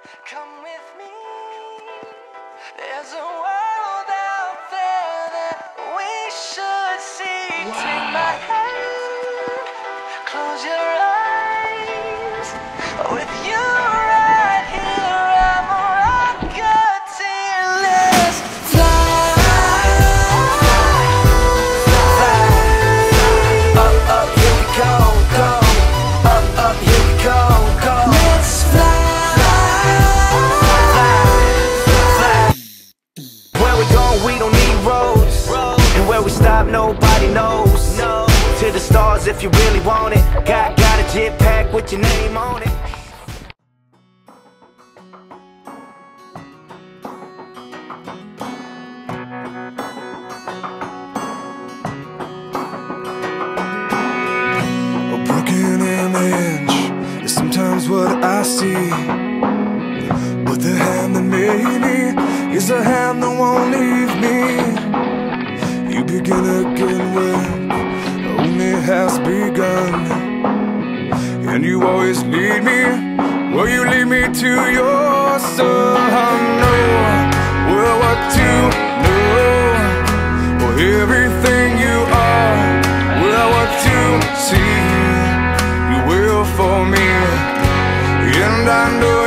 Come with me. There's a world out there that we should see. Take my hand, close your eyes. With you right here, I'm a rocketeer. Let's fly, fly. Up, up, here we go, go. Up, up, here we go, go. Let's fly. We don't need roads, and where we stop nobody knows. To the stars if you really want it. Got a jetpack with your name on it. A broken image is sometimes what I see, but the hand that made me is a hand that won't leave me. You begin again when only has begun, and you always lead me. Will you lead me to your son? Well, what to know? For everything you are, well, what to see. You will for me, and I know